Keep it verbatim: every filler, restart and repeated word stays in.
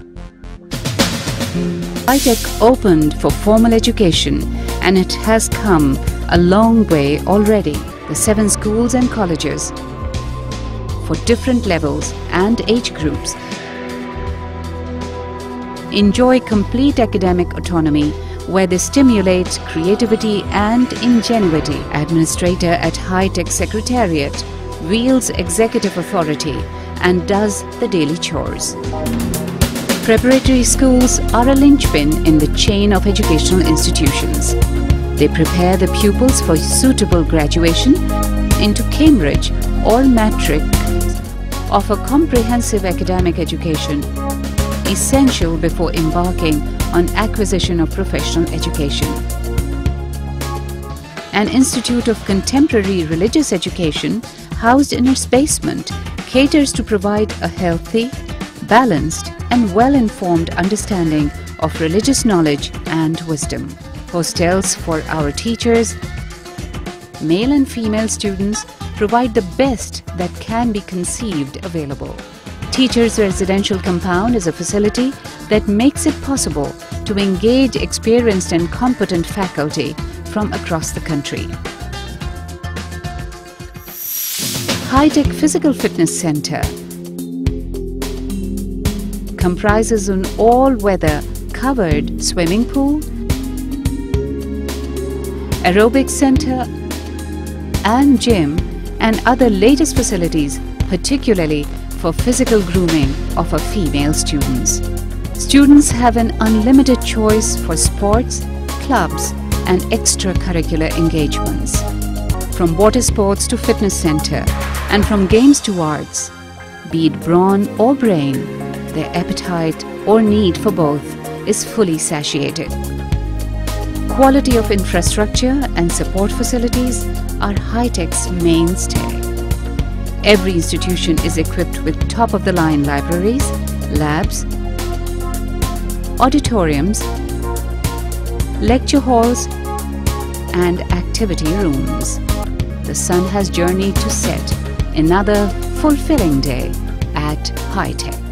Hitech opened for formal education, and it has come a long way already. The seven schools and colleges for different levels and age groups enjoy complete academic autonomy, where they stimulate creativity and ingenuity. Administrator at Hitech Secretariat wields executive authority and does the daily chores. Preparatory schools are a linchpin in the chain of educational institutions. They prepare the pupils for suitable graduation into Cambridge or Matric, offer comprehensive academic education, essential before embarking on acquisition of professional education. An Institute of Contemporary Religious Education, housed in its basement, caters to provide a healthy, balanced and well-informed understanding of religious knowledge and wisdom. Hostels for our teachers, male and female students, provide the best that can be conceived available. Teachers' Residential Compound is a facility that makes it possible to engage experienced and competent faculty from across the country. Hitech Physical Fitness Center comprises an all-weather covered swimming pool, aerobics center and gym and other latest facilities, particularly for physical grooming of our female students. Students have an unlimited choice for sports, clubs and extracurricular engagements. From water sports to fitness center and from games to arts, be it brawn or brain, their appetite or need for both is fully satiated. Quality of infrastructure and support facilities are Hitech's mainstay. Every institution is equipped with top-of-the-line libraries, labs, auditoriums, lecture halls and activity rooms. The sun has journeyed to set another fulfilling day at Hitech.